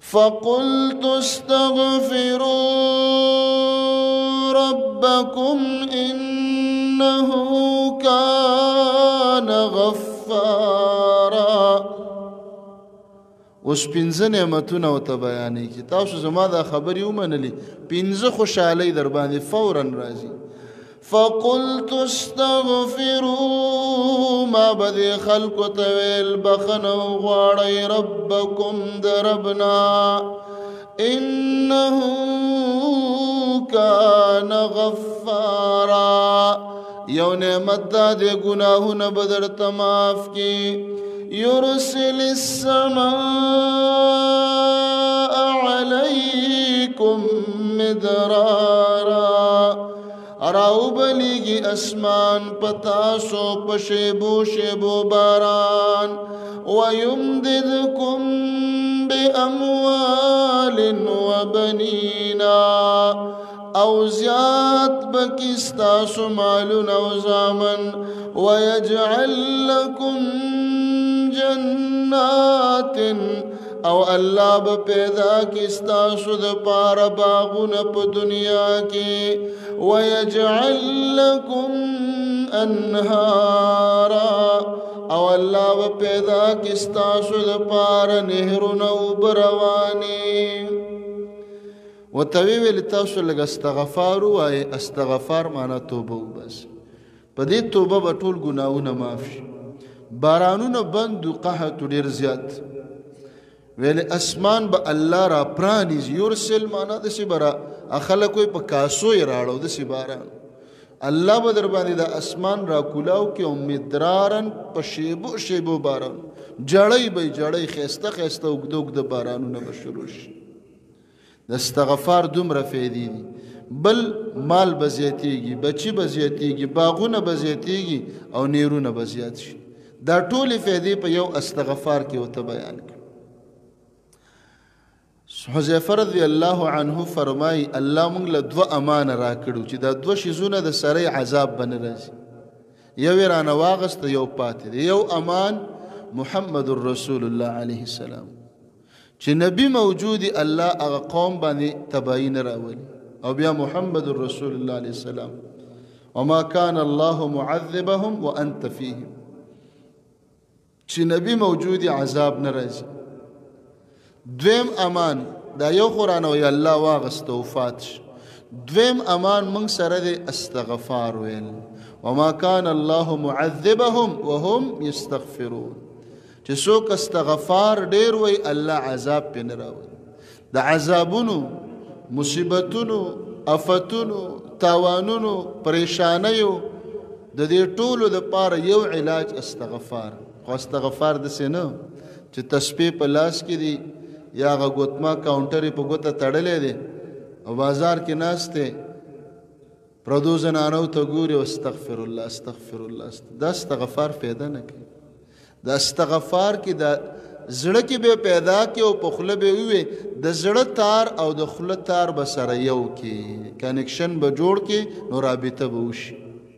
فقلت استغفروا ربكم إنه كان غفارا. اوس پنځه نعمتونه ورته بیانوي چې تاسو زما دا خبرې ومنلې، پنځه خوشحالۍ در باندې فوراً راځي. فقلت استغفروا، ما بدې خلکو ته ویل بخنه وغواړئ ربکم د ربنا، انه کان غفارا. یو نعمت دا د ګناهونه به درته معاف کړي. يرسل السماء عليكم مدرارا، راوبلیگی اسمان پتاسو پشیبو شیبو باران. ويمددكم بأموال وبنينا، او زیاد بکستاسو مالون او زامن. ويجعل لكم جنات، او الله به پیدا کی ستاسو د پاره باغونه په دنیا کې. ويجعل لكم انهارا، او الله به پیدا کی ستاسو د پاره نهرونه اوبه روانې. ورته ویل تاسو لږ استغفار ووایئ. استغفار معنا توبه وباسئ. په دې توبه به ټول ګناهونه معاف شي. بارانونه بند و قحط ډېر زیات ویل اسمان به الله را پرانیز. یورسل معنا داسې به را خلک وایي په کاسو یې راړو داسې باران. الله به در باندې د اسمان را کولاو کې او مدرارن په شیبو شیبو باران. جړۍ به جړۍ ښایسته ښایسته اوږده اوږده بارانونه به شروع شي. د استغفار دومره فایدې دي. بل مال به زیاتېږي، بچي به زیاتېږي، باغونه به زیاتېږي او نیرونه به زیات شي. دا ټولې فایدې په یو استغفار کې ورته بیان کړي. حذیفه رضی الله عنه فرمایي الله موږ له دوه امان راکړو چې دا دوه شیزونه د سړی عذاب به نه راځي. یو یې رانه واغسته، یو پاتې دی. یو امان محمد رسول الله علیه السلام چې نبی موجودی الله هغه قوم باندې تباهي نه راولي. او بیا محمد رسول الله علیه السلام وما كان الله معذبهم وانت فيهم، چې نبی موجودی عذاب نه راځي. دویم امان دا یو قرآن وی الله واغست وفات شي. دویم امان من سره د استغفار ویل. وما كان الله معذبهم وهم يستغفرون، چې څوک استغفار ډیر وی الله عذاب پې نه راولي. د عذابونو، مصیبتونو، افتونو، تاوانونو، پریشانیو د دې ټولو دپاره یو علاج استغفار. خو استغفار داسې نه چې تسبیح په لاس کې دی یا هغه ګوتما کاونټر یې په ګوته تړلی دی او بازار کې ناست دی، پردو زنانو ته ګوري او استغفر الله استغفر الله. دا استغفار پیدا نه کوي. دا استغفار کې دا زړه کې به پیدا کې او په خوله به وي د زړه تار او د خوله تار به سره یو کې کنیکشن به جوړ کې نو رابطه به وشي.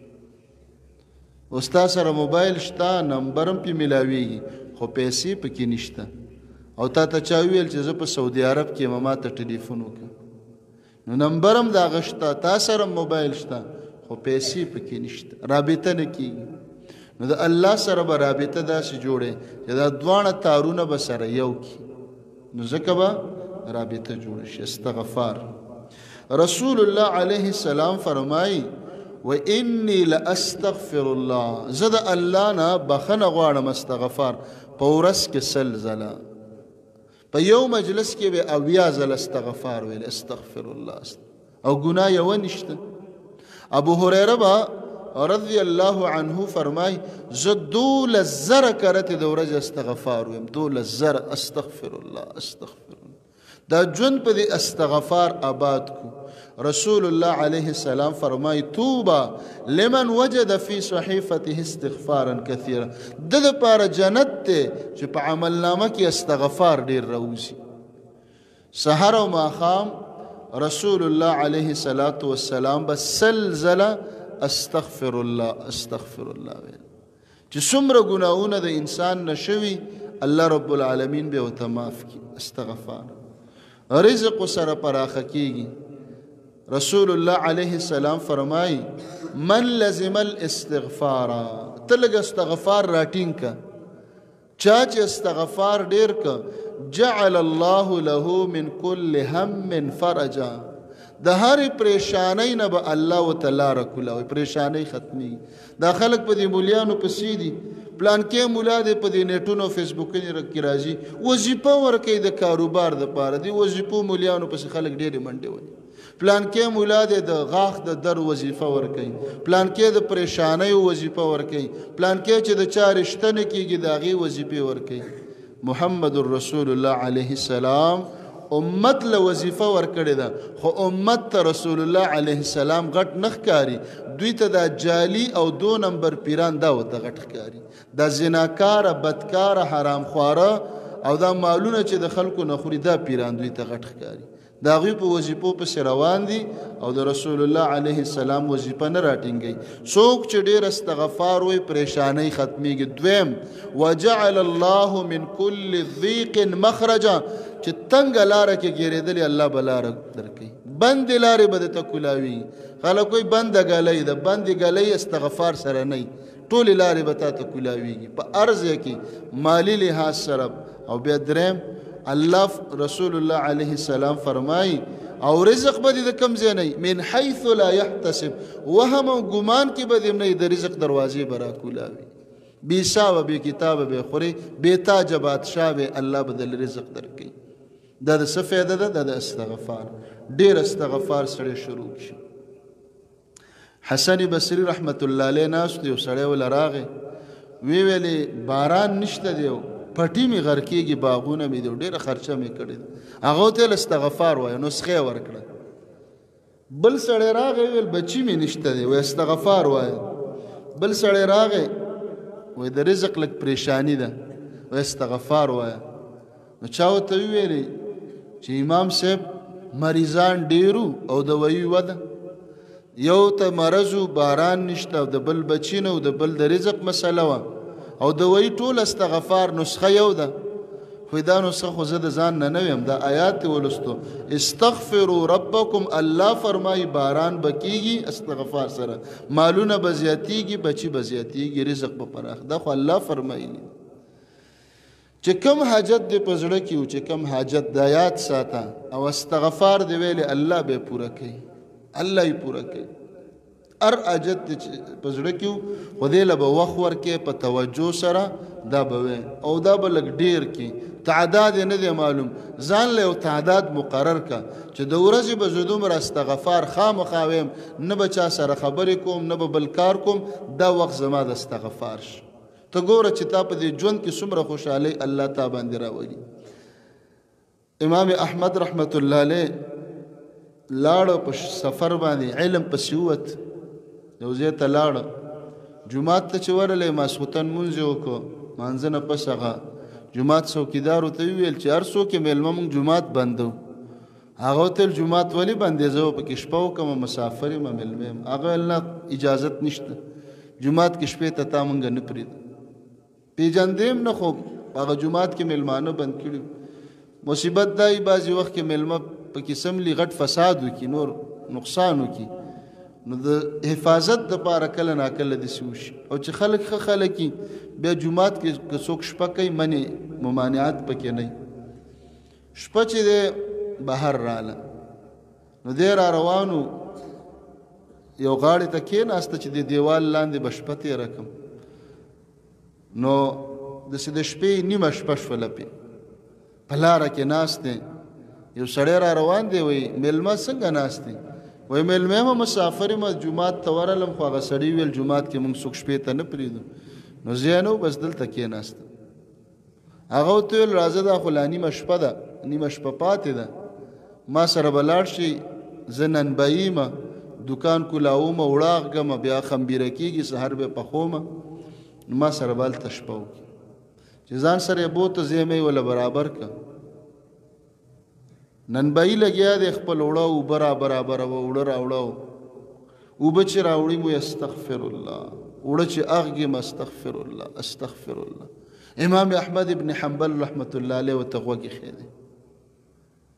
اوس تا سره موبایل شته، نمبر هم پې میلاویږي خو پیسې پکې نشته. او تا ته چا ویل چې زه په سعودي عرب کې یم ما ته ټلیفون وکړه، نو نمبر هم د هغه شته، تا سره موبایل شته خو پیسې پکې نشته، رابطه نه کېږي. نو د الله سره به رابطه داسې جوړې چې دا دواړه تارونه به سره یو کړي، نو ځکه به رابطه جوړه شي. استغفار. رسول الله علیه السلام فرمایي وإني لأستغفر الله، زه د الله نه بخنه غواړم استغفار په ورځ کې 100 ځله. په یو مجلس کې به 80 ځله استغفار ویل استغفر الله او ګناه یو نشته. ابو هريره با رضی الله عنه فرمای زه 12,000 کرته د ورځې استغفار ویم، 12,000 استغفر الله استغفر الله. دا ژوند په دې استغفار آباد کو. رسول الله علیه السلام فرمای توبه لمن وجد فی صحیفته استغفارا کثیرا، د لپاره جنت ته چې په عمل نامه کې استغفار ډیر راوځي. سحر او ماښام رسول الله علیه السلام به 100 ځله استغفر الله استغفر الله ویل چې څومره ګناهونه د انسان نشوي الله رب العالمین به ورته معاف کړي. استغفار. رزق سره پراخه کیږي. رسول الله علیه السلام فرمای من لزم الاستغفار، تلګ استغفار راټینګ کا، چا چې استغفار ډیر کا جعل الله له من كل هم فرجا، د هر پریشانی نه به الله وتعالى رکولا پریشانی ختمي. دا خلق په دې مولیانو پسې دي، پلان کې مولا دې په دې نیټونو فیسبوکونو کې راځي وظیفه ورکوي د کاروبار د پاره، دي وظیفو مولیانو پسې خلک ډېرې منډې وي. پلان کې مولا دې د غاښ د در وظیفه ورکوي، پلان کې د پریشانی وظیفه ورکوي، پلان کې چې د چا رشته نه کېږي د هغې وظیفې ورکوي. محمد رسول الله علیه السلام امت له وظیفه ورکړې ده، خو امت ته رسول الله علیه السلام غټ نه ښکاري، دوی ته دا جعلي او 2 نمبر پیران دا ورته غټ ښکاري، دا زناکاره بدکاره حرام خواره او دا مالونه چې د خلکو نه خوري دا پیران دوی ته غټ ښکاري. دا هغوی په وظیفو پسې روان دي او د رسول الله علیه السلام وظیفه نه راټینګوي. څوک چې ډېر استغفار وایي پریشانی ختمیږي. دویم وجعل الله من كل ضیق مخرجا، چې تنګه لاره کې ګیرېدلې الله به لاره درکوي، بندې لارې به درته کولاوي. خلک وایي بنده ګلۍ ده، بندې ګلۍ استغفار سره نه وي، ټولې لارې به تا ته کولاویږي په هر ځای کې مالی لحاظ سره. او بیا دریم الله رسول الله علیه السلام فرمایي او رزق به دې د کوم ځای نه من حیث لا یحتسب، وهم او ګمان کې به دې نه د رزق دروازې به راکولاوي، بې حسابه بې کتابه به خوري، بې تاجه بادشاه به الله به دل رزق درکوي. دا د څه فایده ده؟ دا د استغفار. ډېر استغفار سړی شروع شي. حسن بصري رحمت الله علیه ناست یو سړی ول راغی وی ویلې باران نشته دی، پټی می غر کېږي، باغونه مې دي، ډېره خرچه مې کړې ده. هغه ته استغفار وایه، نسخه ورکړه. بل سړی راغی ویل بچی مې نشته دی، وایي استغفار وایه. بل سړی راغی وایي د رزق لږ پریشانی ده، وایي استغفار وایه. نو چا ورته وویلې چې امام صاحب مریضان ډېرو او دوایي وده، یو ته مرض و باران نشته او د بل بچی نه او د بل د رزق مسله وه او دوایي ټول استغفار نسخه یو ده. خو دا نسخه خو زه د ځان نه ویم، دا آیات ولستو استغفروا ربکم، الله فرمایي باران به کېږي استغفار سره، مالونه به زیاتېږي، بچي به زیاتېږي، رزق به پراخ. دا خو الله فرمایي. چې کم حاجت دې په زړه کې و، چې کم حاجت د یاد ساته او استغفار دې ویلې الله به پوره کوي، الله یې پوره کوي. هر حاجت دې په زړه کې و خو دې له به وخت ورکې په توجه سره دا به وی او دا به لږ ډېر کې تعداد یې نه دی معلوم، ځان له یو تعداد مقرر کا چې د ورځې به زه دومره استغفار خامخا ویم، نه به چا سره خبرې کوم نه به بل کار کوم، دا وخت زما د استغفار شي. ته ګوره چې تا په دې ژوند کې څومره خوشحالۍ الله تا باندې راولي. امام احمد رحمت الله علیه لاړه په سفر باندې علم پسې ووت، یو ځای ته لاړه، جومات ته چې ورغلی ماسخوتن لمونځ یې وکړو، مانځه نه پس هغه جومات څوکیدار ورته وویل چې هر څوک یې میلمه مونږ جومات بندو. هغه ورته ویل جومات ولې بندې؟ زه پکې شپه وکړم، مسافر یم، میلمه یم. هغه ویل نه اجازت نشته، جومات کې شپې ته تا مونږ نه پرېږدو. پیژندیم نه، خو هغه جومات کې میلمانه بند کړي. مصیبت دا وي بعضې وخت کې میلمه پکې سملي غټ فساد وکړي، نور نقصان وکړي، نو د حفاظت دپاره کله ناکله داسې وشي. او چې خلک ښه خلک وي بیا جومات کې که څوک شپه کوي منې ممانعات پکې نه وي. شپه چې دی بهر راله نو دی را روانو یو غاړې ته کېناسته چې د دیوال لاندې به شپه تېره کړم، نو داسې د شپې نیمه شپه شوله پې په لاره کې ناست دی. یو سړی را روان دی، وایي میلمه څنګه ناست دی؟ وایي میلمه یم مسافر یم، جومات ته ورغلم خو هغه سړي ویل جومات کې موږ څوک شپې ته نه پرېږدو، نو زه یې نه و بس دلته کېناستم. هغه ورته ویل راځه دا خو لا نیمه شپه ده، نیمه شپه پاتې ده، ما سره به لاړ شي، زه نن به یمه، دوکان کولاومه، وړاغ ږمه، بیا خمبیره کېږي، سهار به پخومه، نو ما سره به هلته شپه وکړي. چې ځان سره یې بوته زه یې وله برابر کړه. نن به یې لګیا دی خپل اوړه اوبه را برابروه، اوړه راوړه، اوبه چې راوړي مو استغفر الله، اوړه چې اغږي م استغفر الله استغفر الله. امام احمد ابن حنبل رحمت الله علیه ورته غوږ ایښی دی.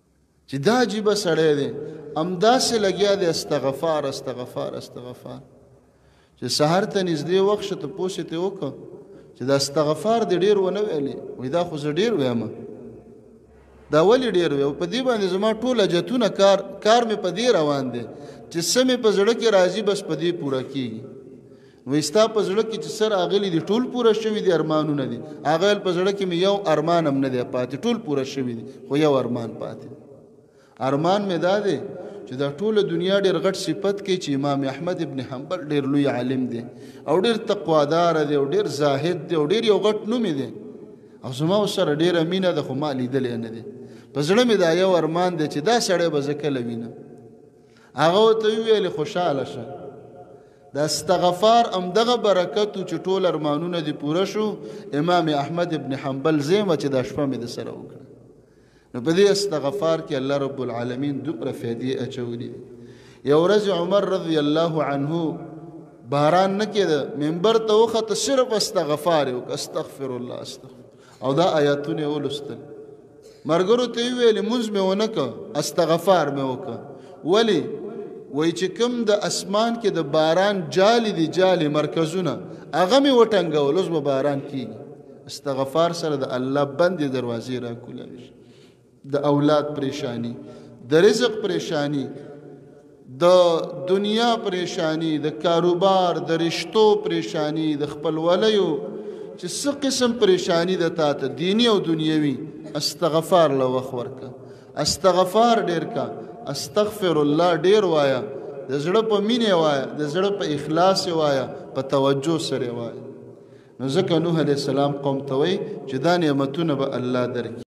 چې دا عجیبه سړی دی همداسې لګیا دی استغفار استغفار استغفار چې سحر ته نږدې وخت شه تپوس یې ترې وکړه چې دا استغفار دې ډېر ونه ویلې وایي دا خو زه ډېر ویم دا ولې ډېر وی په دې باندې زما ټول حاجتونه کار مې په دې روان دی چې څه مې په زړه کې راځي بس په دې پوره کېږي وایي ستا په زړه کې چې څه راغلي دي ټول پوره شوي دي ارمانونه دي هغه په زړه کې مې یو ارمان هم نه دی پاتې ټول پوره شوي دي خو یو ارمان پاتې ارمان مې دا دی چې دا ټوله دنیا ډېر غټ صفت کوي چې امام احمد ابن حنبل ډېر لوی عالم دی او ډېر تقوادار دی او ډېر زاهد دی او ډېر یو غټ نوم دی او زما ورسره ډېره مینه ده خو ما لیدلی نه دی په زړه مې دا یو ارمان دی چې دا سړی به زه کله وینم هغه ورته وویلې خوشحاله شه د استغفار همدغه برکت و چې ټول ارمانونه دې پوره شو امام احمد ابن حنبل زیمه چې دا شپه مې د سره وکړه نو په دې استغفار کې الله رب العالمین دومره فایدې اچولي یو ورځ عمر رضی الله عنه باران نه کېده منبر ته وخته صرف استغفار یې وکړه استغفر الله استغفر او دا آیاتونه یې ولوستل ملګرو ته یې ویلې لمونځ مې ونه کړه استغفار مې وکړه ولې وایي چې کوم د اسمان کې د باران جالې دي جالې مرکزونه هغه مې وټنګول اوس به باران کېږي استغفار سره د الله بندې دروازې راکولاوي د اولاد پریشانی د رزق پریشانی د دنیا پریشانی د کاروبار د رشتو پریشانی د خپلولیو چې څه قسم پریشانی د تا ته دینی او دنیوي استغفار له وخت ورکه استغفار ډېر کا استغفر الله ډېر وایه د زړه په مینې وایه د زړه په اخلاص وایه په توجه سره وایه نو ځکه نوح علیه السلام قوم ته وایي چې دا نعمتونه به الله درکړي